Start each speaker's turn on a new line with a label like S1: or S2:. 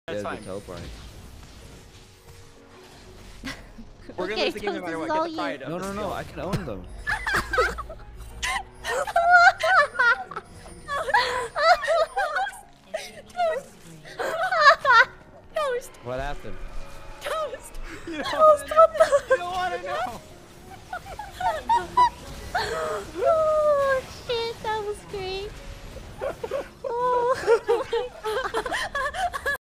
S1: That's fine. We're gonna lose the game no matter what. Get the pride of the
S2: No, I can own them.
S3: Toast.
S2: What happened?
S3: Toast.
S1: You don't want to know.